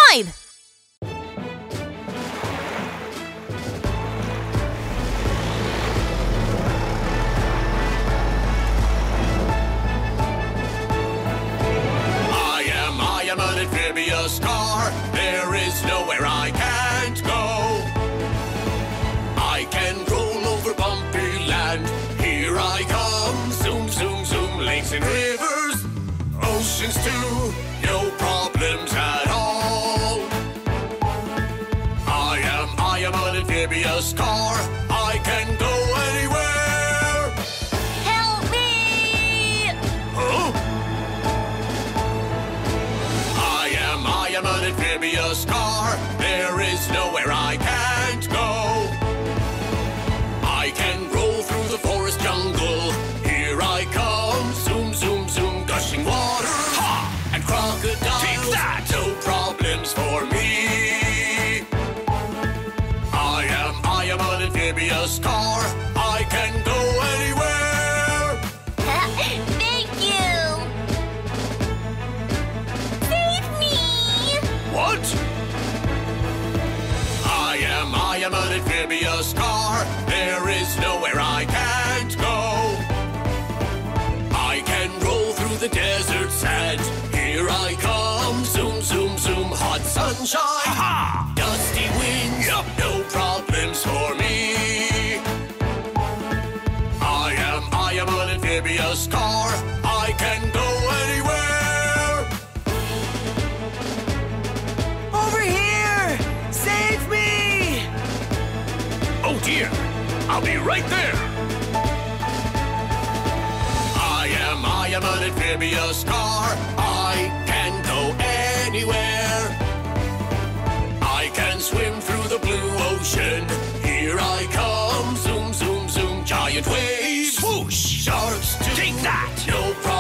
subscribe! I am an amphibious car. There is nowhere I can't go. I can roll over bumpy land. Here I come. Zoom, zoom, zoom. Lakes and rivers, oceans too. No problems at all. I am an amphibious car. I can go anywhere. Help me! Huh? I am an amphibious car. There is nowhere I can't go. I can roll through the forest jungle. Here I come. Zoom, zoom, zoom. Gushing water. Ha! And crocodiles. Take that! No problems for me. I am an amphibious car. I can go anywhere. Thank you! Save me! What? I am an amphibious car. There is nowhere I can't go. I can roll through the desert sand. Here I come. Zoom, zoom, zoom. Hot sunshine. Ha! Dusty winds. Yup. No problems for me. I am an amphibious car. I can go anywhere. Over here! Save me! Oh dear, I'll be right there. I am an amphibious car. I can go anywhere. I can swim through the blue ocean. Here I come. Zoom, zoom, zoom. Giant waves. Swoosh! Sharks too. Take that! No problem.